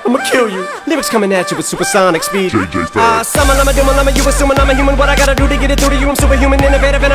I'ma kill you. Lyrics coming at you with supersonic speed. JJ Fad. Summon, I'm a doom, I'm a you assuming I'm a human. What I gotta do to get it through to you? I'm superhuman, innovative, and